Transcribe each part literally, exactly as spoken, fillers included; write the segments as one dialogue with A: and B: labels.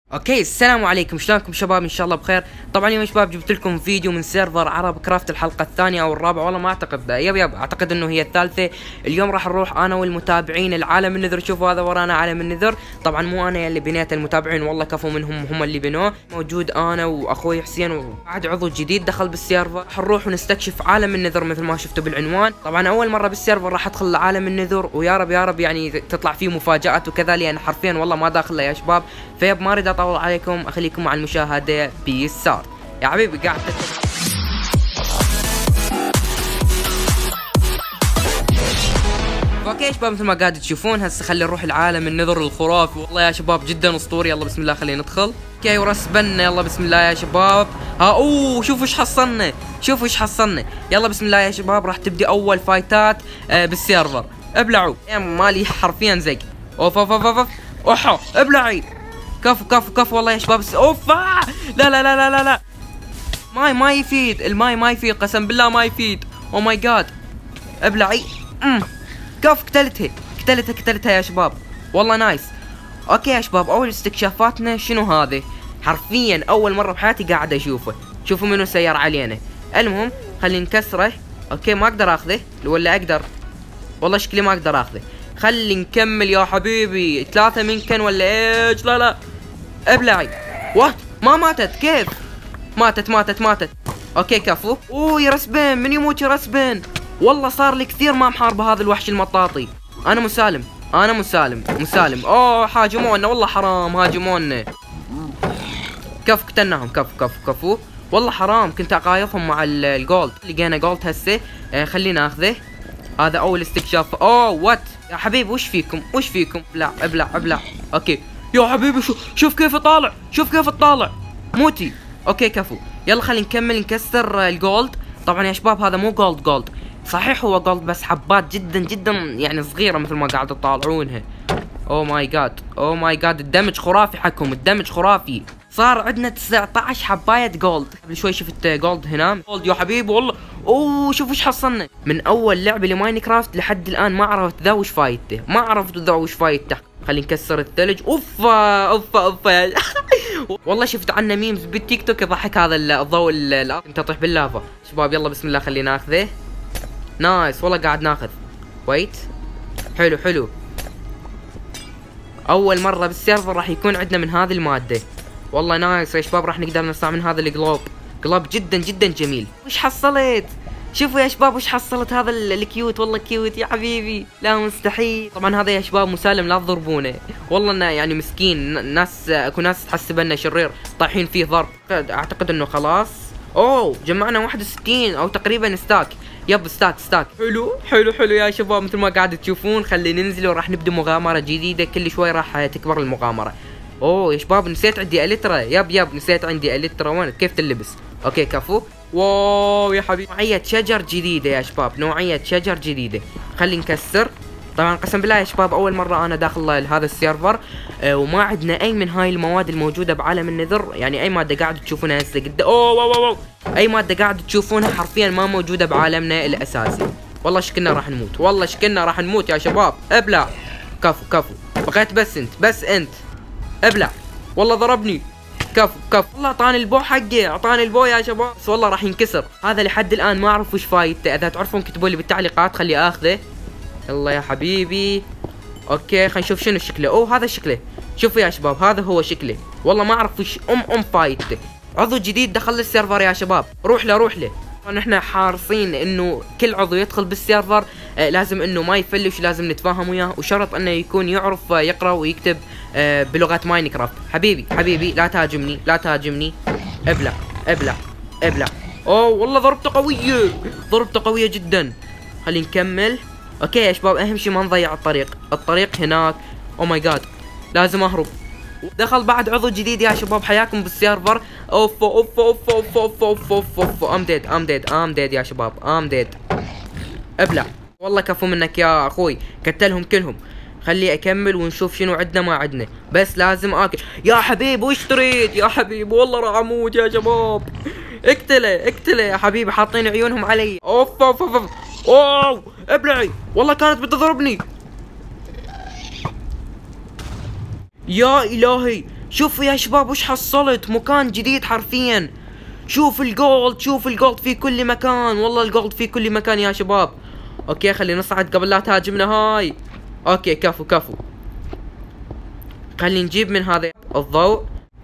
A: اوكي السلام عليكم، شلونكم شباب؟ ان شاء الله بخير. طبعا اليوم يا شباب جبت لكم فيديو من سيرفر عرب كرافت، الحلقه الثانيه او الرابعه، والله ما اعتقد، يب يب اعتقد انه هي الثالثه. اليوم راح نروح انا والمتابعين العالم النذر. شوفوا هذا ورانا عالم النذر، طبعا مو انا اللي بنيت، المتابعين والله كفو منهم هم اللي بنوه. موجود انا واخوي حسين وبعد عضو جديد دخل بالسيرفر. راح نروح ونستكشف عالم النذر مثل ما شفتوا بالعنوان. طبعا اول مره بالسيرفر راح ادخل لعالم النذر، ويا رب يا رب يعني تطلع فيه مفاجات وكذا، لان حرفيا والله ما داخله يا شباب. فيب ما اريد اطول عليكم، اخليكم مع المشاهده. بيس صار يا حبيبي قاعد اوكي يا شباب مثل ما قاعد تشوفون. هسه خلي نروح العالم النذر الخرافي، والله يا شباب جدا اسطوري. يلا بسم الله خلينا ندخل. اوكي ورسبنا، يلا بسم الله يا شباب. ها اوه شوفوا ايش حصلنا، شوفوا ايش حصلنا. يلا بسم الله يا شباب، راح تبدي اول فايتات آه بالسيرفر. ابلعوا مالي حرفيا زق. اوف اوف اوف اوف اوحو ابلعي. كفو كفو كفو والله يا شباب. اوف آه. لا لا لا لا لا لا ماي ما يفيد، الماي ما يفيد، قسم بالله ما يفيد. او ماي جاد ابلعي. امم كف قتلتها قتلتها قتلتها يا شباب، والله نايس. اوكي يا شباب، اول استكشافاتنا شنو هذا؟ حرفيا اول مره بحياتي قاعد اشوفه. شوفوا منو سير علينا. المهم خلينا نكسره. اوكي ما اقدر اخذه ولا اقدر؟ والله شكلي ما اقدر اخذه. خلي نكمل يا حبيبي. ثلاثة ممكن ولا ايش؟ لا لا ابلعي. وات ما ماتت؟ كيف ماتت ماتت ماتت؟ اوكي كفو. اوه يا رسبن، من يموت يا رسبن؟ والله صار لي كثير ما محاربه هذا الوحش المطاطي. انا مسالم انا مسالم مسالم. اوه هاجمونا والله حرام، هاجمونا. كفو قتلناهم. كفو كفو كفو والله حرام، كنت اقايضهم مع الجولد. لقينا جولد هسه. آه خلينا اخذه. هذا اول استكشاف. اوه وات يا حبيبي وش فيكم وش فيكم؟ ابلع ابلع ابلع. اوكي يا حبيبي شوف شوف كيف طالع، شوف كيف طالع. موتي. اوكي كفو. يلا خلينا نكمل نكسر الجولد. طبعا يا شباب هذا مو جولد جولد، صحيح هو جولد بس حبات جدا جدا يعني صغيره مثل ما قاعد تطالعونها. اوه ماي جاد اوه ماي جاد الدمج خرافي حكم، الدمج خرافي. صار عندنا تسعة عشر حبايه جولد. قبل شوي شفت جولد هنا. جولد يا حبيبي والله. اوه شوفوا ايش حصلنا. من اول لعبه لماينكرافت لحد الان ما عرفت ذا وش فايدته، ما عرفت ذا وش فايدته. خلينا نكسر الثلج. اوف اوف اوف والله شفت عنه ميمز بالتيك توك يضحك هذا الضوء الارض انت تطيح باللافا. شباب يلا بسم الله خلينا ناخذه. نايس والله قاعد ناخذ. ويت حلو حلو. اول مره بالسيرفر راح يكون عندنا من هذه الماده، والله نايس يا شباب. راح نقدر نصنع من هذا الجلوب. جلوب جدا جدا جميل. وش حصلت؟ شوفوا يا شباب وش حصلت. هذا الكيوت والله كيوت يا حبيبي. لا مستحيل. طبعا هذا يا شباب مسالم لا تضربونه، والله انه يعني مسكين. ناس اكو ناس تحسب انه شرير طايحين فيه ضرب. اعتقد انه خلاص. اوه جمعنا واحد وستين او تقريبا ستاك. يب ستاك ستاك. حلو حلو حلو يا شباب مثل ما قاعد تشوفون. خلينا ننزل وراح نبدا مغامره جديده، كل شوي راح تكبر المغامره. اوه يا شباب نسيت عندي الترا. يب يب نسيت عندي الترا. وين كيف تلبس؟ اوكي كفو. واو يا حبيبي نوعية شجر جديدة يا شباب، نوعية شجر جديدة. خلي نكسر. طبعا قسم بالله يا شباب اول مرة انا داخل هذا السيرفر آه وما عندنا اي من هاي المواد الموجودة بعالم النذر. يعني اي مادة قاعد تشوفونها هسه قدام. اوه واو واو اي مادة قاعد تشوفونها حرفيا ما موجودة بعالمنا الاساسي. والله شكلنا راح نموت، والله شكلنا راح نموت يا شباب. ابلع. كفو كفو بقيت بس انت بس انت ابلع. والله ضربني. كفو كفو والله اعطاني البو حقي، اعطاني البو يا شباب، بس والله راح ينكسر. هذا لحد الان ما اعرف وش فايدته، اذا تعرفون كتبوا لي بالتعليقات خلي اخذه. يلا يا حبيبي. اوكي خلينا نشوف شنو شكله. اوه هذا شكله. شوفوا يا شباب هذا هو شكله، والله ما اعرف وش ام ام فايدته. عضو جديد دخل السيرفر يا شباب، روح له روح له. نحن حارصين انه كل عضو يدخل بالسيرفر آه لازم انه ما يفلش، لازم نتفاهم وياه، وشرط انه يكون يعرف آه يقرا ويكتب آه بلغه ماينكرافت. حبيبي حبيبي لا تهاجمني لا تهاجمني. ابلع ابلع ابلع. اوه والله ضربته قويه، ضربته قويه جدا. خلينا نكمل. اوكي يا شباب اهم شيء ما نضيع الطريق، الطريق هناك. او ماي جاد لازم اهرب. دخل بعد عضو جديد يا شباب، حياكم بالسيرفر. اوف اوف اوف اوف اوف اوف اوف اوف ام ديد ام ديد ام ديد يا شباب ام ديد. ابلع والله كفو منك يا اخوي، قتلهم كلهم. خلي اكمل ونشوف شنو عندنا ما عندنا، بس لازم اكل. يا حبيبي وش تريد يا حبيبي؟ والله راح اموت يا شباب. اقتله اقتله يا حبيبي، حاطين عيونهم علي. اوف اوف اوف اوف اوه ابلعي، والله كانت بتضربني. يا الهي شوفوا يا شباب وش حصلت، مكان جديد حرفيا. شوف الجولد، شوف الجولد في كل مكان، والله الجولد في كل مكان يا شباب. اوكي خلينا نصعد قبل لا تهاجمنا هاي. اوكي كفو كفو. خلينا نجيب من هذا الضوء.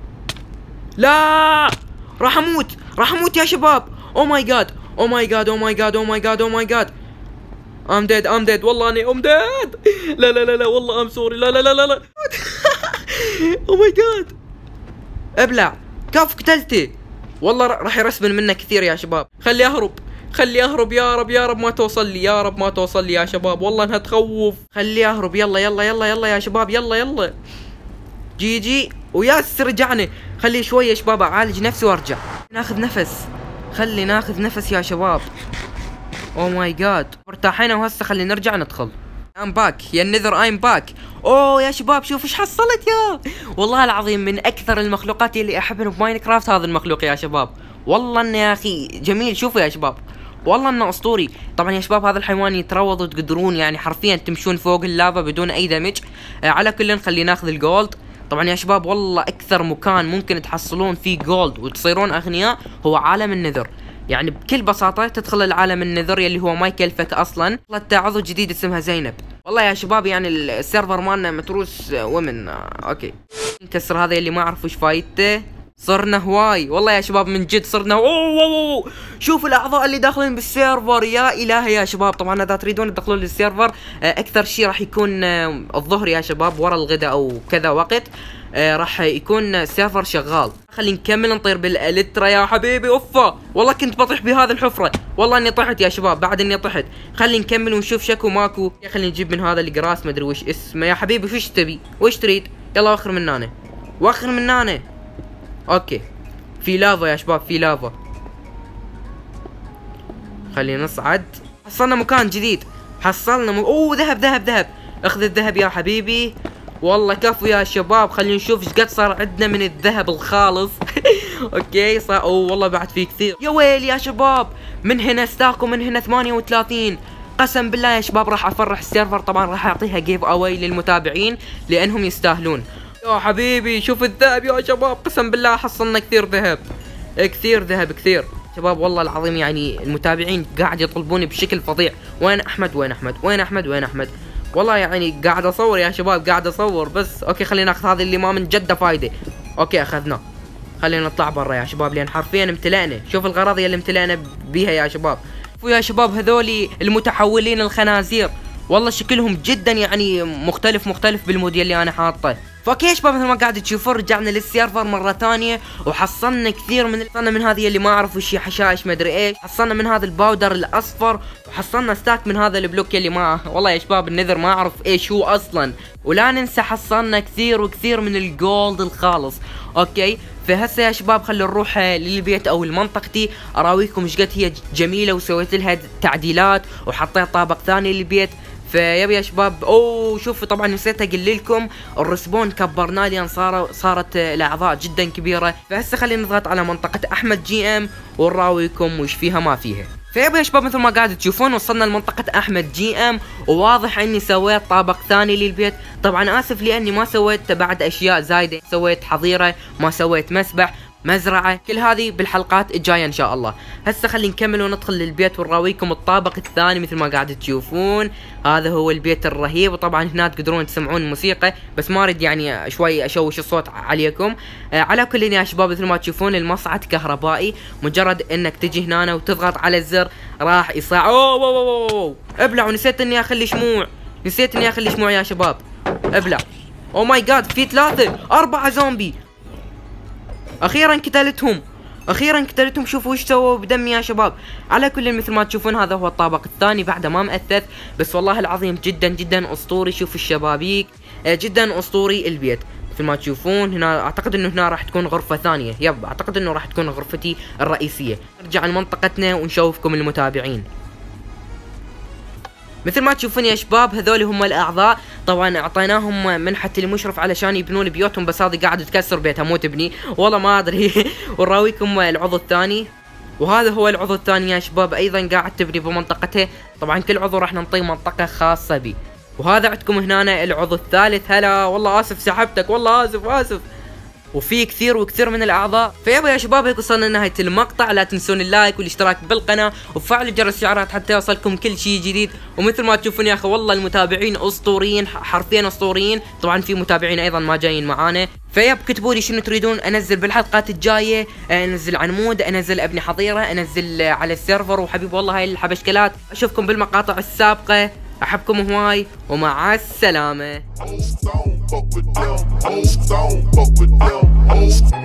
A: لا راح اموت، راح اموت يا شباب. او ماي جاد او ماي جاد او ماي جاد او ماي جاد او ماي جاد. ام ديد ام ديد والله اني ام ديد. لا لا لا لا والله ام سوري. لا لا لا لا لا. او ماي جاد. ابلع كف قتلته. والله راح يرسبن منه كثير يا شباب. خلي اهرب خلي اهرب يا رب يا رب ما توصل لي، يا رب ما توصل لي يا شباب، والله انها تخوف. خلي اهرب يلا يلا يلا يلا يا شباب يلا يلا. جي جي وياس رجعني. خلي شويه يا شباب اعالج نفسي وارجع. ناخذ نفس، خلي ناخذ نفس يا شباب. او ماي جاد مرتاحين وهسه خلي نرجع ندخل. ام باك يا النذر ايم باك. اوه يا شباب شوف ايش حصلت يا والله العظيم من اكثر المخلوقات اللي احبهم بماينكرافت هذا المخلوق يا شباب. والله انه يا اخي جميل. شوفوا يا شباب والله انه اسطوري. طبعا يا شباب هذا الحيوان يتروض وتقدرون يعني حرفيا تمشون فوق اللافا بدون اي دمج. آه على كل خلي ناخذ الجولد. طبعا يا شباب والله اكثر مكان ممكن تحصلون فيه جولد وتصيرون اغنياء هو عالم النذر. يعني بكل بساطة تدخل العالم النذر اللي هو ما يكلفك اصلا. طلعت عضو جديد اسمها زينب. والله يا شباب يعني السيرفر مالنا متروس ومن. اوكي نكسر هذا اللي ما اعرف وش فايدته. صرنا هواي والله يا شباب من جد صرنا. اوه اوه شوفوا الاعضاء اللي داخلين بالسيرفر يا الهي يا شباب. طبعا اذا تريدون تدخلون للسيرفر اكثر شيء راح يكون الظهر يا شباب ورا الغداء او كذا وقت راح يكون السيرفر شغال. خلينا نكمل نطير بالالترا يا حبيبي. اوفا والله كنت بطيح بهذه الحفره، والله اني طحت يا شباب بعد اني طحت. خلينا نكمل ونشوف شكو ماكو. خلينا نجيب من هذا الجراس ما ادري وش اسمه يا حبيبي. وش تبي وش تريد؟ يلا وخر من هنا وخر من هنا. اوكي في لافا يا شباب في لافا. خلينا نصعد. حصلنا مكان جديد حصلنا م... اوه ذهب ذهب ذهب. اخذ الذهب يا حبيبي. والله كفو يا شباب. خلينا نشوف ايش قد صار عندنا من الذهب الخالص. اوكي صار. اوه والله بعد في كثير يا ويل يا شباب. من هنا ستاك ومن هنا ثمانية وثلاثين. قسم بالله يا شباب راح افرح السيرفر. طبعا راح اعطيها جيف اواي للمتابعين لانهم يستاهلون. يا حبيبي شوف الذهب يا شباب. قسم بالله حصلنا كثير ذهب كثير ذهب كثير شباب. والله العظيم يعني المتابعين قاعد يطلبوني بشكل فظيع. وين احمد وين احمد وين احمد وين احمد. والله يعني قاعد اصور يا شباب قاعد اصور بس. اوكي خلينا ناخذ هذا اللي ما من جده فايده. اوكي اخذناه. خلينا نطلع برا يا شباب لان حرفيا امتلأنا. شوف الغراضي اللي امتلأنا بيها يا شباب. ويا شباب هذولي المتحولين الخنازير والله شكلهم جدا يعني مختلف مختلف بالموديل اللي انا حاطه. فاوكي يا شباب مثل ما قاعد تشوفون رجعنا للسيرفر مره ثانيه وحصلنا كثير من حصلنا من هذه اللي ما اعرف وش هي حشائش ما ادري ايش. حصلنا من هذا الباودر الاصفر وحصلنا ستاك من هذا البلوك اللي ما والله يا شباب النذر ما اعرف ايش هو اصلا. ولا ننسى حصلنا كثير وكثير من الجولد الخالص. اوكي فهسه يا شباب خلينا نروح للبيت او لمنطقتي اراويكم ايش قد هي جميله وسويت لها تعديلات وحطيت طابق ثاني للبيت. فيبي يا شباب. اوه شوفوا طبعا نسيت اقول لكم الرسبون كبرنا لان صار صارت الاعضاء جدا كبيره. فهسه خلينا نضغط على منطقه احمد جي ام ونراويكم وش فيها ما فيها. فيبي يا شباب مثل ما قاعد تشوفون وصلنا لمنطقه احمد جي ام وواضح اني سويت طابق ثاني للبيت. طبعا اسف لاني ما سويت بعد اشياء زايده. سويت حظيره ما سويت مسبح مزرعة. كل هذه بالحلقات الجاية ان شاء الله. هسه خلينا نكمل وندخل للبيت ونراويكم الطابق الثاني مثل ما قاعد تشوفون. هذا هو البيت الرهيب وطبعا هنا تقدرون تسمعون الموسيقى بس ما اريد يعني شوي اشوش الصوت عليكم. آه على كل يا شباب مثل ما تشوفون المصعد كهربائي. مجرد انك تجي هنا وتضغط على الزر راح يصعد. اوه اوه اوه اوه ابلع ونسيت اني اخلي شموع. نسيت اني اخلي شموع يا شباب. ابلع. اوه ماي جاد في ثلاثة أربعة زومبي. اخيرا قتلتهم اخيرا قتلتهم. شوفوا وش سووا بدمي يا شباب. على كل مثل ما تشوفون هذا هو الطابق الثاني بعد ما مأثث بس والله العظيم جدا جدا اسطوري. شوف الشبابيك جدا اسطوري البيت مثل ما تشوفون. هنا اعتقد انه هنا راح تكون غرفة ثانية. يب اعتقد انه راح تكون غرفتي الرئيسية. نرجع لمنطقتنا ونشوفكم المتابعين. مثل ما تشوفون يا شباب هذول هم الاعضاء. طبعا اعطيناهم منحة المشرف علشان يبنون بيوتهم بس هذه قاعدة تكسر بيتها مو تبني والله ما ادري. ونراويكم العضو الثاني وهذا هو العضو الثاني يا شباب ايضا قاعد تبني بمنطقته. طبعا كل عضو راح نعطيه منطقة خاصة به. وهذا عندكم هنا العضو الثالث. هلا والله اسف سحبتك والله اسف اسف. وفي كثير وكثير من الاعضاء. فيابا يا شباب هيك وصلنا لنهايه المقطع، لا تنسون اللايك والاشتراك بالقناه وفعلوا جرس الاشعارات حتى يوصلكم كل شيء جديد. ومثل ما تشوفون يا اخي والله المتابعين اسطوريين، حرفيا اسطوريين. طبعا في متابعين ايضا ما جايين معانا. فياب كتبوا لي شنو تريدون انزل بالحلقات الجايه، انزل عنمود، انزل ابني حظيره، انزل على السيرفر. وحبيب والله هاي الحبشكلات. اشوفكم بالمقاطع السابقه، احبكم هواي ومع السلامه.